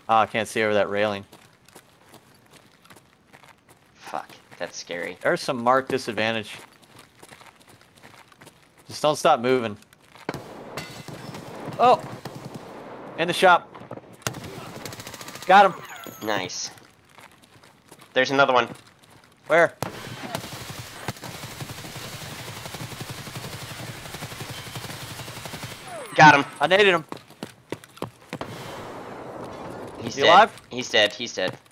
Oh, I can't see over that railing. Fuck, that's scary. There's some marked disadvantage. Just don't stop moving. Oh! In the shop. Got him. Nice. There's another one. Where? Got him. I naded him. He's You dead. alive? He's dead. He's dead.